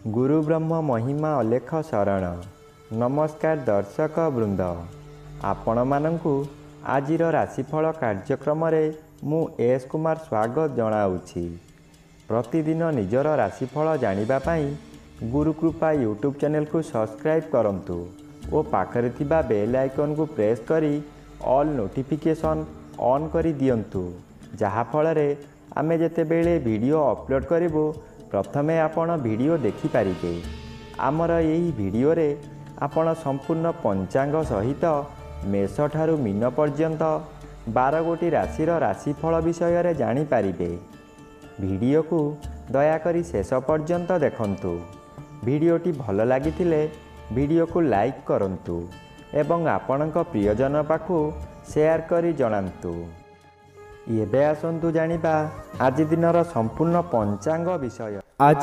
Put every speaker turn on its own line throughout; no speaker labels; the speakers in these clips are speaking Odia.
गुरु ब्रह्म महिमा अलेख शरण। नमस्कार दर्शक वृंद, आपण मानंकु आजिर राशिफल कार्यक्रम मु एस कुमार स्वागत जनाऊँगी। प्रतिदिन निजर राशिफल जानिबा पाई गुरुकृपा यूट्यूब चैनल को सब्सक्राइब करंतु और पाखरे थिबा बेल आइकन को प्रेस करी ऑल नोटिफिकेशन ऑन करी दियंतु, जहा फଳରେ आमे जेतेबेले वीडियो अपलोड करिवो प्रथमे आपण वीडियो देखि पारिबे। आमर यही वीडियो रे आपण संपूर्ण पंचांग सहित मेष ठारू मीन पर्यंत 12 गोटी राशिर राशिफल विषय रे जानि पारिबे। वीडियो को दया करी शेष पर्यंत देखंतु। वीडियोटी भल लागिथिले वीडियो को लाइक करंतु एवं आपणक प्रियजन पाखु शेयर करी जणांतु। एबे आसंतु जानिबा आज दिनर संपूर्ण पंचांग विषय।
आज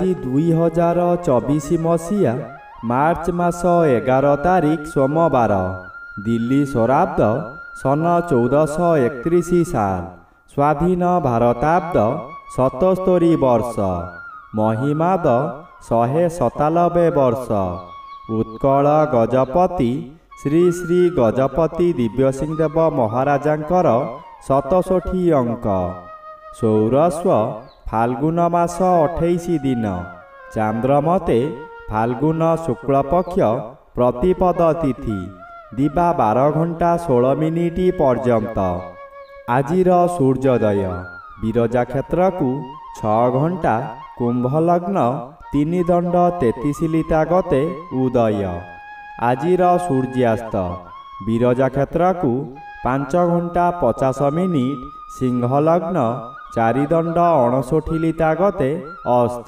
2024 मसीहा मार्च मास 11 तारिख सोमवार, दिल्ली सौराब्द सन 1431 साल, स्वाधीन भारताब्द 77 वर्ष, महिमाद 197 वर्ष, उत्कल गजपति श्री श्री गजपति दिव्यसिंह देव महाराजांकर 67 अंक, सौरस्व फाल्गुन मास 28 दिन, चांद्रमते फाल्गुन शुक्ल पक्ष प्रतिपद तिथि, दिबा 12 घंटा 16 मिनिट पर्यंत। आजिर सूर्योदय विरजा क्षेत्र को 6 घंटा कुंभ लग्न 3 दंड 33 लिता गते उदय। आजिर सूर्यास्त विरजा क्षेत्र को 5 घंटा 50 मिनिट सिंह लग्न 4 दंड 59 लिता गते अस्त।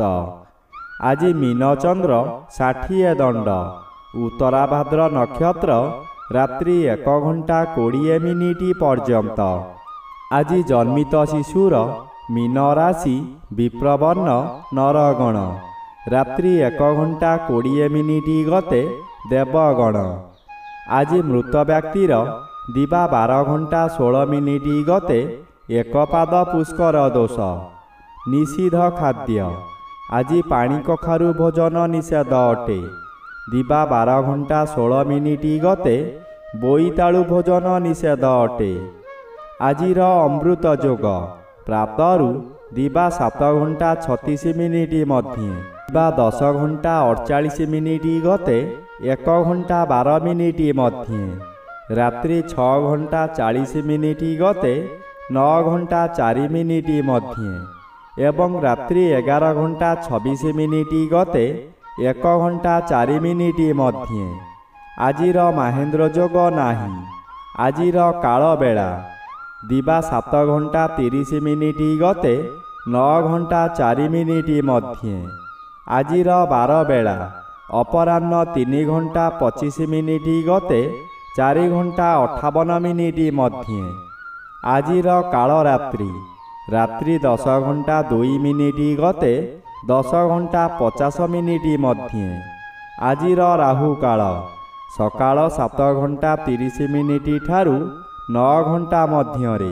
आज मीन चंद्र 60 दंड, उत्तरा भाद्र नक्षत्र रात्रि 1 घंटा 20 मिनिट पर्यंत। आज जन्मित शिशुर मीन राशि विप्रवर्ण नरगण, रात्रि 1 घंटा 20 मिनिट गते देवगण। आज मृत व्यक्तिर दिबा 12 घंटा 16 मिनिट गते एक पाद पुष्कर दोष। निषिद्ध खाद्य आज पानी कखारु भोजन निषेध अटे। दिबा 12 घंटा 16 मिनिट गते बोईतालु भोजन निषेध अटे। आजिर अमृत जोग प्रातरु दिबा 7 घंटा 36 मिनिट मध्ये, दिबा 10 घंटा 48 मिनिट गते 1 घंटा 12 मिनिट मध्ये, रात्रि 6 घंटा 40 मिनिट गते 9 घंटा 4 मिनिट मध्ये एवं रात्रि 11 घंटा 26 मिनिट गते 1 घंटा 4 मिनिट मध्ये। आजिर महेंद्र जोग नाही। आजिर काल बेला दिबा 7 घंटा 30 मिनिट गते 9 घंटा 4 मिनिट मध्ये। आजिर 12 बेला अपराह्न 3 घंटा 25 मिनिट गते 4 घंटा 58 मिनिट मध्ये। आजिर काल रात्रि रात्रि 10 घंटा 2 मिनिट गते 10 घंटा 50 मिनिट मध्ये। आजिर राहु काल सकाळ 7 घंटा 30 मिनिट ठारू 9 घंटा मध्यरे।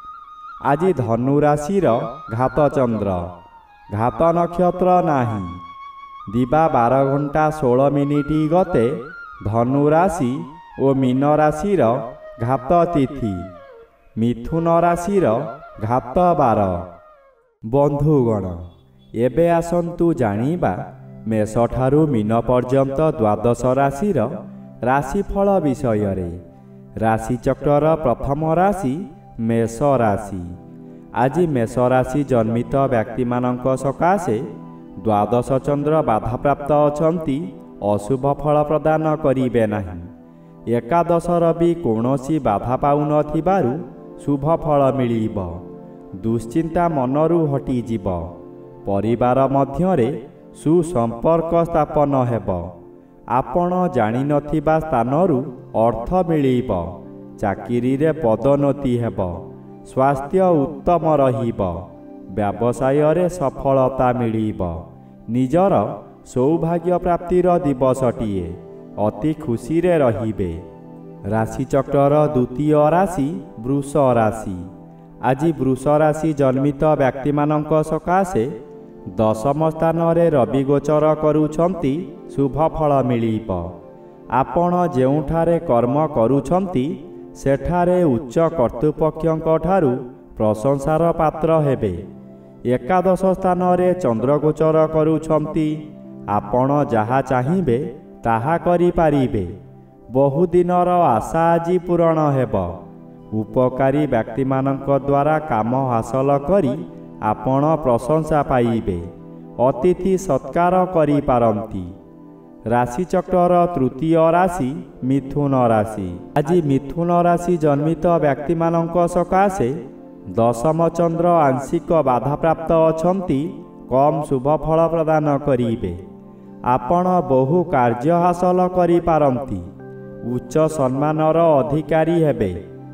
आज धनु राशिर घात चंद्र, घात नक्षत्र नाही। दिबा 12 घंटा 16 मिनिट गते धनु राशि और मीन राशिर घात तिथि, मिथुन राशिर घात 12। बंधुगण एबे आसंतु जानिबा मेष ठारू मीन पर्यंत द्वादश राशिर राशिफल विषय रे। राशि चक्र प्रथम राशि मेष राशि। आज मेष राशि जन्मित व्यक्ति मानक सकाशे द्वादश चंद्र बाधा प्राप्त अछंती, अशुभ फल प्रदान करिबे नाही। एकादश रवि कौनसी बाधा पाउ नथिबारु शुभ फल मिलिब। दुश्चिंता मनरू हटिजिब। परिवार मध्यरे सुसंपर्क स्थापन हेब। आपण जानि नथिबा स्थानरू अर्थ मिलिब। चाकिरी रे पदोन्नति हेब। स्वास्थ्य उत्तम रहिब। व्यवसाय रे सफलता मिलिब। निजर सौभाग्य प्राप्तिर दिवसटिए, अति खुशी रे रहिबे। राशि चक्र द्वितीय राशि वृष राशि। आज वृष राशि जन्मित व्यक्ति मानक सकाशे ଦଶମ ସ୍ଥାନରେ ରବି ଗୋଚର କରୁଛନ୍ତି, ଶୁଭ ଫଳ ମିଳିବ। ଆପଣ ଯେଉଁଠାରେ କର୍ମ କରୁଛନ୍ତି ସେଠାରେ ଉଚ୍ଚ କର୍ତ୍ତୃପକ୍ଷଙ୍କଠାରୁ ପ୍ରଶଂସାର ପାତ୍ର ହେବେ। ଏକାଦଶ ସ୍ଥାନରେ ଚନ୍ଦ୍ର ଗୋଚର କରୁଛନ୍ତି, ଆପଣ ଯାହା ଚାହିଁବେ ତାହା କରିପାରିବେ। ବହୁଦିନର ଆଶା ଆଜି ପୂରଣ ହେବ। ଉପକାରୀ ବ୍ୟକ୍ତିମାନଙ୍କ ଦ୍ୱାରା କାମ ହାସଲ କରି ଆପଣ ପ୍ରଶଂସା ପାଇବେ। ଅତିଥି ସତ୍କାର କରିପାରନ୍ତି। ରାଶିଚକ୍ରର ତୃତୀୟ ରାଶି ମିଥୁନ ରାଶି। ଆଜି ମିଥୁନ ରାଶି ଜନ୍ମିତ ବ୍ୟକ୍ତିମାନଙ୍କ ସକାଶେ ଦଶମ ଚନ୍ଦ୍ର ଆଂଶିକ ବାଧାପ୍ରାପ୍ତ ଅଛନ୍ତି, କମ୍ ଶୁଭ ଫଳ ପ୍ରଦାନ କରିବେ। ଆପଣ ବହୁ କାର୍ଯ୍ୟ ହାସଲ କରିପାରନ୍ତି। ଉଚ୍ଚ ସମ୍ମାନର ଅଧିକାରୀ ହେବେ।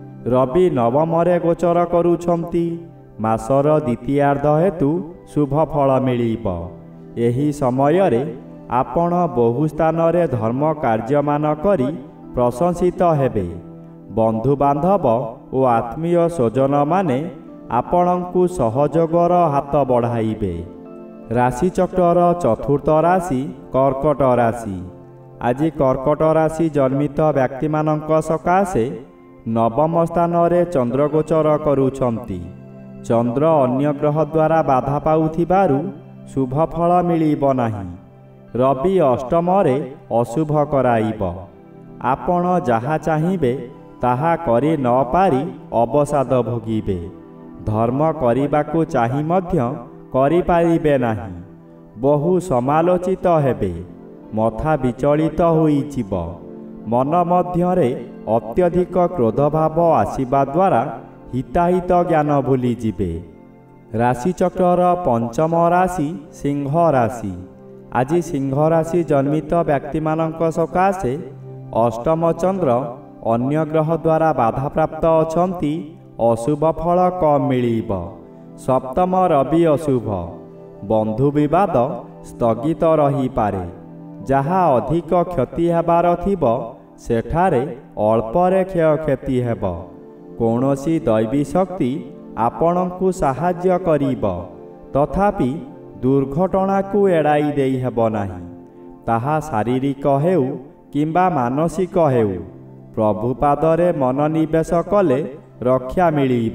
ରବି ନବମରେ ଗୋଚର କରୁଛନ୍ତି, ମାସର ଦ୍ୱିତୀୟାର୍ଦ୍ଧ ହେତୁ ଶୁଭ ଫଳ ମିଳିବ। ଏହି ସମୟରେ ଆପଣ ବହୁ ସ୍ଥାନରେ ଧର୍ମ କାର୍ଯ୍ୟମାନ କରି ପ୍ରଶଂସିତ ହେବେ। ବନ୍ଧୁବାନ୍ଧବ ଓ ଆତ୍ମୀୟ ସ୍ୱଜନମାନେ ଆପଣଙ୍କୁ ସହଯୋଗର ହାତ ବଢ଼ାଇବେ। ରାଶିଚକ୍ରର ଚତୁର୍ଥ ରାଶି କର୍କଟ ରାଶି। ଆଜି କର୍କଟ ରାଶି ଜନ୍ମିତ ବ୍ୟକ୍ତିମାନଙ୍କ ସକାଶେ ନବମ ସ୍ଥାନରେ ଚନ୍ଦ୍ର ଗୋଚର କରୁଛନ୍ତି। ଚନ୍ଦ୍ର ଅନ୍ୟ ଗ୍ରହ ଦ୍ୱାରା ବାଧା ପାଉଥିବାରୁ ଶୁଭ ଫଳ ମିଳିବ ନାହିଁ। ରବି ଅଷ୍ଟମରେ ଅଶୁଭ କରାଇବ। ଆପଣ ଯାହା ଚାହିଁବେ ତାହା କରି ନ ପାରି ଅବସାଦ ଭୋଗିବେ। ଧର୍ମ କରିବାକୁ ଚାହିଁ ମଧ୍ୟ କରିପାରିବେ ନାହିଁ। ବହୁ ସମାଲୋଚିତ ହେବେ। ମଥା ବିଚଳିତ ହୋଇଯିବ। ମନ ମଧ୍ୟରେ ଅତ୍ୟଧିକ କ୍ରୋଧଭାବ ଆସିବା ଦ୍ୱାରା ହିତାହିତ ଜ୍ଞାନ ଭୁଲିଯିବେ। ରାଶିଚକ୍ରର ପଞ୍ଚମ ରାଶି ସିଂହ ରାଶି। ଆଜି ସିଂହ ରାଶି ଜନ୍ମିତ ବ୍ୟକ୍ତିମାନଙ୍କ ସକାଶେ ଅଷ୍ଟମ ଚନ୍ଦ୍ର ଅନ୍ୟ ଗ୍ରହ ଦ୍ୱାରା ବାଧାପ୍ରାପ୍ତ ଅଛନ୍ତି, ଅଶୁଭ ଫଳ କମ୍ ମିଳିବ। ସପ୍ତମ ରବି ଅଶୁଭ। ବନ୍ଧୁ ବିବାଦ ସ୍ଥଗିତ ରହିପାରେ। ଯାହା ଅଧିକ କ୍ଷତି ହେବାର ଥିବ ସେଠାରେ ଅଳ୍ପରେ କ୍ଷୟକ୍ଷତି ହେବ। କୌଣସି ଦୈବୀ ଶକ୍ତି ଆପଣଙ୍କୁ ସାହାଯ୍ୟ କରିବ, ତଥାପି ଦୁର୍ଘଟଣାକୁ ଏଡ଼ାଇ ଦେଇ ହେବ ନାହିଁ। ତାହା ଶାରୀରିକ ହେଉ କିମ୍ବା ମାନସିକ ହେଉ, ପ୍ରଭୁପାଦରେ ମନୋନିବେଶ କଲେ ରକ୍ଷା ମିଳିବ।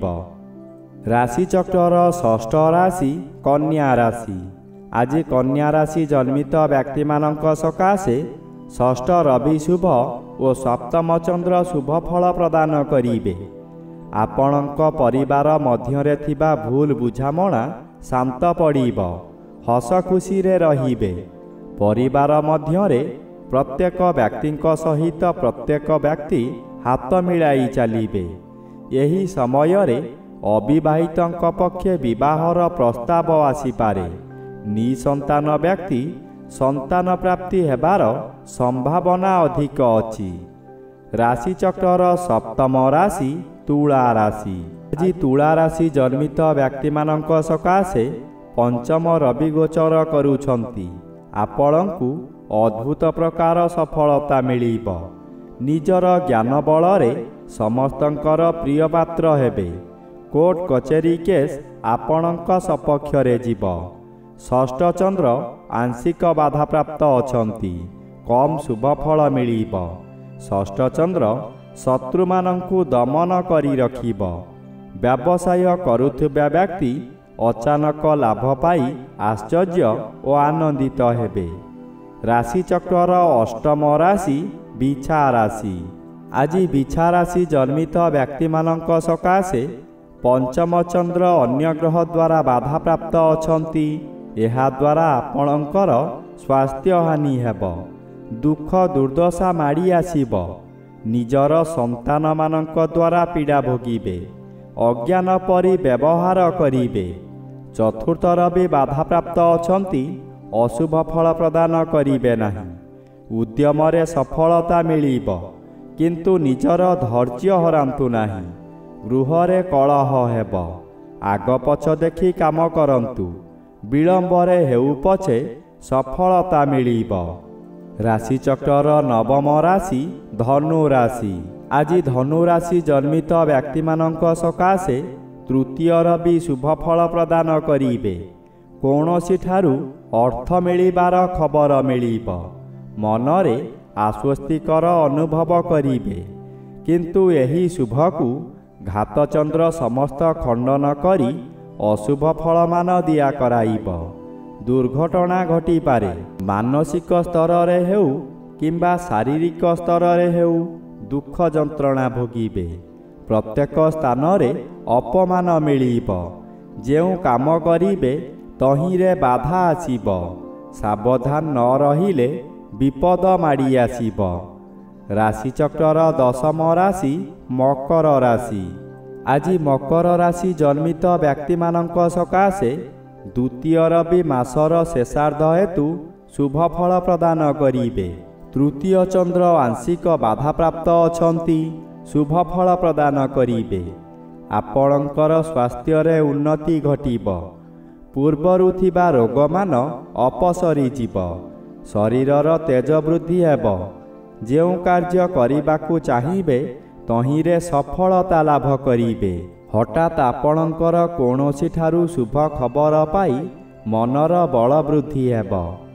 ରାଶିଚକ୍ରର ଷଷ୍ଠ ରାଶି କନ୍ୟା ରାଶି। ଆଜି କନ୍ୟା ରାଶି ଜନ୍ମିତ ବ୍ୟକ୍ତିମାନଙ୍କ ସକାଶେ ଷଷ୍ଠ ରବି ଶୁଭ ଓ ସପ୍ତମ ଚନ୍ଦ୍ର ଶୁଭ ଫଳ ପ୍ରଦାନ କରିବେ। ଆପଣଙ୍କ ପରିବାର ମଧ୍ୟରେ ଥିବା ଭୁଲ ବୁଝାମଣା ଶାନ୍ତ ପଡ଼ିବ। ହସ ଖୁସିରେ ରହିବେ। ପରିବାର ମଧ୍ୟରେ ପ୍ରତ୍ୟେକ ବ୍ୟକ୍ତିଙ୍କ ସହିତ ପ୍ରତ୍ୟେକ ବ୍ୟକ୍ତି ହାତ ମିଳାଇ ଚାଲିବେ। ଏହି ସମୟରେ ଅବିବାହିତଙ୍କ ପକ୍ଷେ ବିବାହର ପ୍ରସ୍ତାବ ଆସିପାରେ। ନିଃସନ୍ତାନ ବ୍ୟକ୍ତି ସନ୍ତାନ ପ୍ରାପ୍ତି ହେବାର ସମ୍ଭାବନା ଅଧିକ ଅଛି। ରାଶିଚକ୍ରର ସପ୍ତମ ରାଶି ତୁଳା ରାଶି। ଆଜି ତୁଳା ରାଶି ଜନ୍ମିତ ବ୍ୟକ୍ତିମାନଙ୍କ ସକାଶେ ପଞ୍ଚମ ରବି ଗୋଚର କରୁଛନ୍ତି। ଆପଣଙ୍କୁ ଅଦ୍ଭୁତ ପ୍ରକାର ସଫଳତା ମିଳିବ। ନିଜର ଜ୍ଞାନ ବଳରେ ସମସ୍ତଙ୍କର ପ୍ରିୟ ପାତ୍ର ହେବେ। କୋର୍ଟ କଚେରୀ କେସ୍ ଆପଣଙ୍କ ସପକ୍ଷରେ ଯିବ। ଷଷ୍ଠ ଚନ୍ଦ୍ର ଆଂଶିକ ବାଧାପ୍ରାପ୍ତ ଅଛନ୍ତି, କମ୍ ଶୁଭ ଫଳ ମିଳିବ। ଷଷ୍ଠ ଚନ୍ଦ୍ର ଶତ୍ରୁମାନଙ୍କୁ ଦମନ କରି ରଖିବ। ବ୍ୟବସାୟ କରୁଥିବା ବ୍ୟକ୍ତି ଅଚାନକ ଲାଭ ପାଇ ଆଶ୍ଚର୍ଯ୍ୟ ଓ ଆନନ୍ଦିତ ହେବେ। ରାଶିଚକ୍ରର ଅଷ୍ଟମ ରାଶି ବିଛା ରାଶି। ଆଜି ବିଛା ରାଶି ଜନ୍ମିତ ବ୍ୟକ୍ତିମାନଙ୍କ ସକାଶେ ପଞ୍ଚମ ଚନ୍ଦ୍ର ଅନ୍ୟ ଗ୍ରହ ଦ୍ୱାରା ବାଧାପ୍ରାପ୍ତ ଅଛନ୍ତି। ଏହାଦ୍ୱାରା ଆପଣଙ୍କର ସ୍ୱାସ୍ଥ୍ୟହାନି ହେବ। ଦୁଃଖ ଦୁର୍ଦ୍ଦଶା ମାଡ଼ି ଆସିବ। ନିଜର ସନ୍ତାନମାନଙ୍କ ଦ୍ୱାରା ପୀଡ଼ା ଭୋଗିବେ। ଅଜ୍ଞାନ ପରି ବ୍ୟବହାର କରିବେ। ଚତୁର୍ଥ ରବି ବାଧାପ୍ରାପ୍ତ ଅଛନ୍ତି, ଅଶୁଭ ଫଳ ପ୍ରଦାନ କରିବେ ନାହିଁ। ଉଦ୍ୟମରେ ସଫଳତା ମିଳିବ, କିନ୍ତୁ ନିଜର ଧୈର୍ଯ୍ୟ ହରାନ୍ତୁ ନାହିଁ। ଗୃହରେ କଳହ ହେବ। ଆଗ ପଛ ଦେଖି କାମ କରନ୍ତୁ। ବିଳମ୍ବରେ ହେଉ ପଛେ ସଫଳତା ମିଳିବ। ରାଶିଚକ୍ରର ନବମ ରାଶି ଧନୁ ରାଶି। ଆଜି ଧନୁ ରାଶି ଜନ୍ମିତ ବ୍ୟକ୍ତିମାନଙ୍କ ସକାଶେ ତୃତୀୟ ରବି ଶୁଭ ଫଳ ପ୍ରଦାନ କରିବେ। କୌଣସିଠାରୁ ଅର୍ଥ ମିଳିବାର ଖବର ମିଳିବ। ମନରେ ଆଶ୍ୱସ୍ତିକର ଅନୁଭବ କରିବେ। କିନ୍ତୁ ଏହି ଶୁଭକୁ ଘାତଚନ୍ଦ୍ର ସମସ୍ତ ଖଣ୍ଡନ କରି ଅଶୁଭ ଫଳମାନ ଦିଆ କରାଇବ। ଦୁର୍ଘଟଣା ଘଟିପାରେ। ମାନସିକ ସ୍ତରରେ ହେଉ କିମ୍ବା ଶାରୀରିକ ସ୍ତରରେ ହେଉ ଦୁଃଖ ଯନ୍ତ୍ରଣା ଭୋଗିବେ। ପ୍ରତ୍ୟେକ ସ୍ଥାନରେ ଅପମାନ ମିଳିବ। ଯେଉଁ କାମ କରିବେ ତହିଁରେ ବାଧା ଆସିବ। ସାବଧାନ ନ ରହିଲେ ବିପଦ ମାଡ଼ି ଆସିବ। ରାଶିଚକ୍ରର ଦଶମ ରାଶି ମକର ରାଶି। ଆଜି ମକର ରାଶି ଜନ୍ମିତ ବ୍ୟକ୍ତିମାନଙ୍କ ସକାଶେ ଦ୍ୱିତୀୟ ରବି ମାସର ଶେଷାର୍ଦ୍ଧ ହେତୁ ଶୁଭ ଫଳ ପ୍ରଦାନ କରିବେ। ତୃତୀୟ ଚନ୍ଦ୍ର ଆଂଶିକ ବାଧାପ୍ରାପ୍ତ ଅଛନ୍ତି, ଶୁଭ ଫଳ ପ୍ରଦାନ କରିବେ। ଆପଣଙ୍କର ସ୍ୱାସ୍ଥ୍ୟରେ ଉନ୍ନତି ଘଟିବ। ପୂର୍ବରୁ ଥିବା ରୋଗମାନ ଅପସରିଯିବ। ଶରୀରର ତେଜ ବୃଦ୍ଧି ହେବ। ଯେଉଁ କାର୍ଯ୍ୟ କରିବାକୁ ଚାହିଁବେ ତହିଁରେ ସଫଳତା ଲାଭ କରିବେ। ହଠାତ୍ ଆପଣଙ୍କର କୌଣସିଠାରୁ ଶୁଭ ଖବର ପାଇ ମନର ବଳ ବୃଦ୍ଧି ହେବ।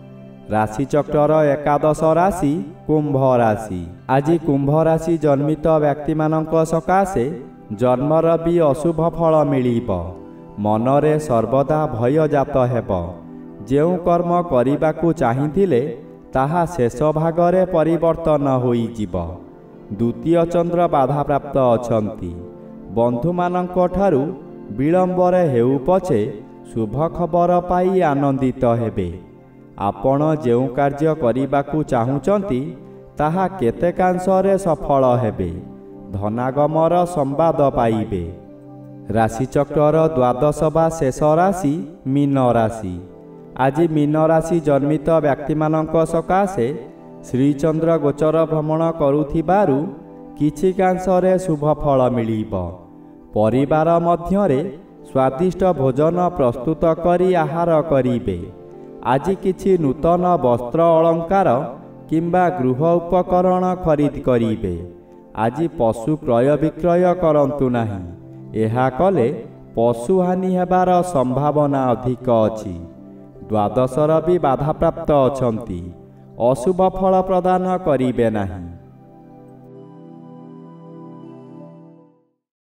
ରାଶିଚକ୍ରର ଏକାଦଶ ରାଶି କୁମ୍ଭ ରାଶି। ଆଜି କୁମ୍ଭ ରାଶି ଜନ୍ମିତ ବ୍ୟକ୍ତିମାନଙ୍କ ସକାଶେ ଜନ୍ମର ବି ଅଶୁଭ ଫଳ ମିଳିବ। ମନରେ ସର୍ବଦା ଭୟ ଜାତ ହେବ। ଯେଉଁ କର୍ମ କରିବାକୁ ଚାହିଁଥିଲେ ତାହା ଶେଷ ଭାଗରେ ପରିବର୍ତ୍ତନ ହୋଇଯିବ। ଦ୍ୱିତୀୟ ଚନ୍ଦ୍ର ବାଧାପ୍ରାପ୍ତ ଅଛନ୍ତି। ବନ୍ଧୁମାନଙ୍କ ଠାରୁ ବିଳମ୍ବରେ ହେଉ ପଛେ ଶୁଭ ଖବର ପାଇ ଆନନ୍ଦିତ ହେବେ। ଆପଣ ଯେଉଁ କାର୍ଯ୍ୟ କରିବାକୁ ଚାହୁଁଛନ୍ତି ତାହା କେତେକାଂଶରେ ସଫଳ ହେବେ। ଧନାଗମର ସମ୍ବାଦ ପାଇବେ। ରାଶିଚକ୍ରର ଦ୍ୱାଦଶ ବା ଶେଷ ରାଶି ମୀନ ରାଶି। ଆଜି ମୀନ ରାଶି ଜନ୍ମିତ ବ୍ୟକ୍ତିମାନଙ୍କ ସକାଶେ ଶ୍ରୀଚନ୍ଦ୍ର ଗୋଚର ଭ୍ରମଣ କରୁଥିବାରୁ କିଛିକାଂଶରେ ଶୁଭ ଫଳ ମିଳିବ। ପରିବାର ମଧ୍ୟରେ ସ୍ୱାଦିଷ୍ଟ ଭୋଜନ ପ୍ରସ୍ତୁତ କରି ଆହାର କରିବେ। ଆଜି କିଛି ନୂତନ ବସ୍ତ୍ର ଅଳଙ୍କାର କିମ୍ବା ଗୃହ ଉପକରଣ ଖରିଦ କରିବେ। ଆଜି ପଶୁ କ୍ରୟ ବିକ୍ରୟ କରନ୍ତୁ ନାହିଁ। ଏହା କଲେ ପଶୁହାନି ହେବାର ସମ୍ଭାବନା ଅଧିକ ଅଛି। ଦ୍ୱାଦଶର ବି ବାଧାପ୍ରାପ୍ତ ଅଛନ୍ତି। ଅଶୁଭ ଫଳ ପ୍ରଦାନ କରିବେ ନାହିଁ।